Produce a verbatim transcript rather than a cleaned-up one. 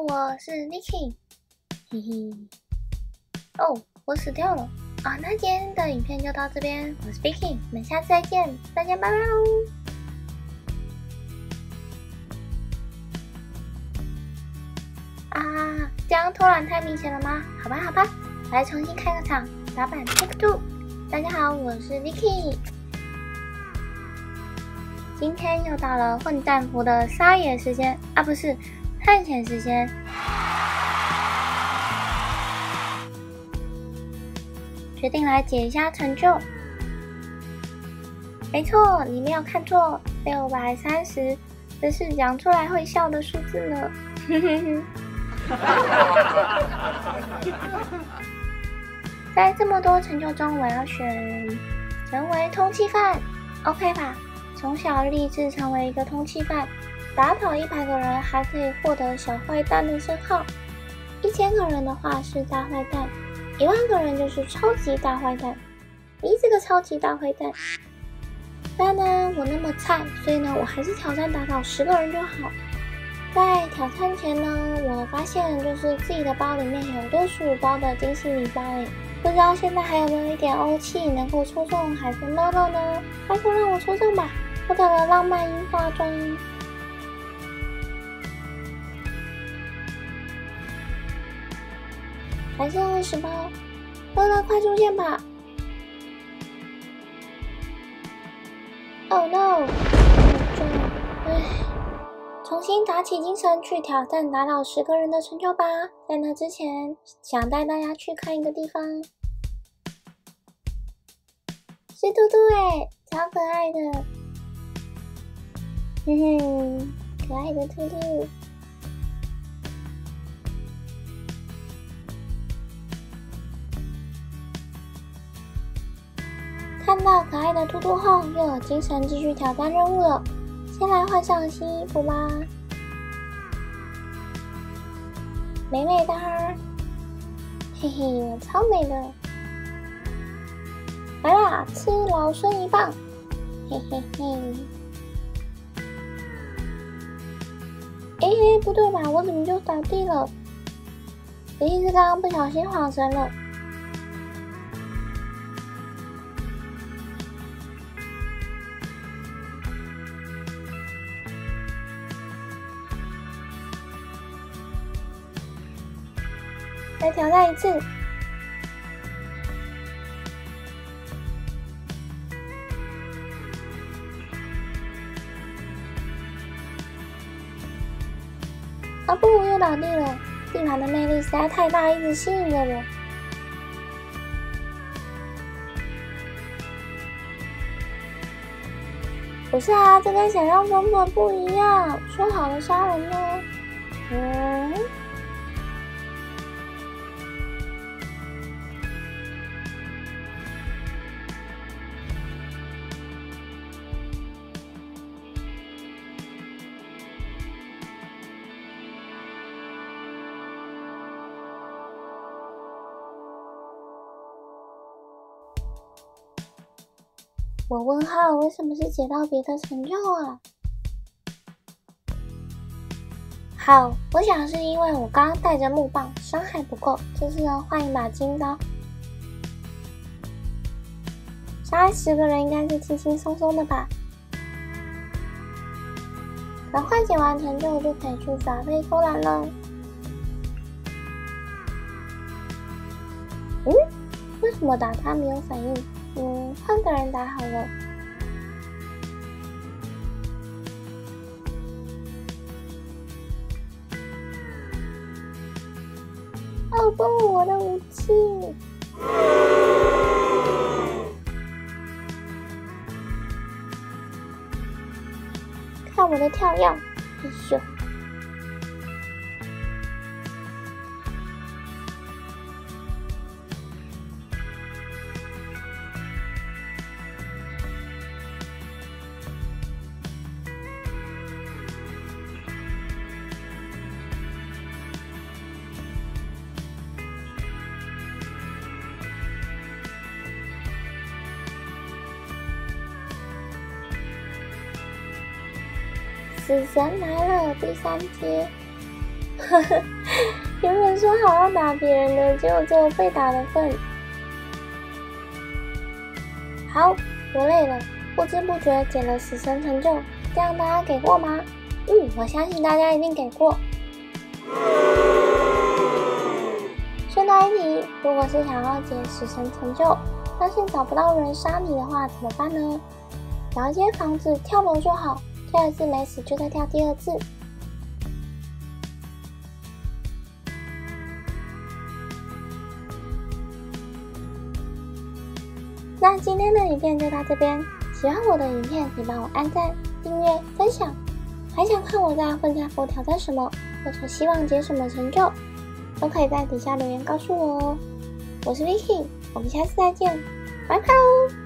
我是 Vicky， 嘿嘿。哦，我死掉了啊！那今天的影片就到这边，我是 Vicky， 我们下次再见，大家拜拜喽！啊，这样偷懒太明显了吗？好吧，好吧，来重新开个场，打板 Take Two。大家好，我是 Vicky。今天又到了混战服的撒野时间啊，不是探险时间。决定来解一下成就。没错，你没有看错，六百三十，这是讲出来会笑的数字呢。在这么多成就中，我要选成为通缉犯 ，OK 吧？从小立志成为一个通缉犯，打倒一百个人还可以获得小坏蛋的称号，一千个人的话是大坏蛋，一万个人就是超级大坏蛋。咦，这个超级大坏蛋！但呢，我那么菜，所以呢，我还是挑战打倒十个人就好。在挑战前呢，我发现就是自己的包里面有六十五包的惊喜礼包诶，不知道现在还有没有一点欧气能够抽中海豚乐乐呢？拜托让我抽中吧！获得了浪漫樱花装，还剩二十包，乐乐快出现吧 ！Oh no！ 唉，重新打起精神去挑战打倒十个人的成就吧！在那之前，想带大家去看一个地方，是兔兔诶，超可爱的。哼哼，可爱的兔兔。看到可爱的兔兔后，又有精神继续挑战任务了。先来换上新衣服吧，美美的，嘿嘿，我超美的。来啦，吃老孙一棒，嘿嘿嘿。哎哎，不对吧？我怎么就倒地了？一定是刚刚不小心晃神了。再挑战一次。啊不，又倒地了！地板的魅力实在太大，一直吸引着我。不是啊，这跟想象中的不一样。说好的杀人呢？嗯。我问号，为什么是解到别的成就啊？好，我想是因为我刚刚带着木棒，伤害不够，这次呢换一把金刀，杀十个人应该是轻轻松松的吧？等换解完成就就可以去耍废偷懒了。嗯，为什么打他没有反应？嗯，换个人打好了。哦不，我的武器！看我的跳跃！哎呦！死神来了，第三阶。 原本说好要打别人的，结果只有被打的份。好，我累了，不知不觉捡了死神成就，这样大家给过吗？嗯，我相信大家一定给过。顺带一提，如果是想要捡死神成就，但是找不到人杀你的话，怎么办呢？找一间房子跳楼就好，跳一次没死就再跳第二次。那今天的影片就到这边，喜欢我的影片请帮我按赞、订阅、分享。还想看我在混战服挑战什么，或者希望解什么成就，都可以在底下留言告诉我哦。我是 Vicky，我们下次再见，拜拜喽。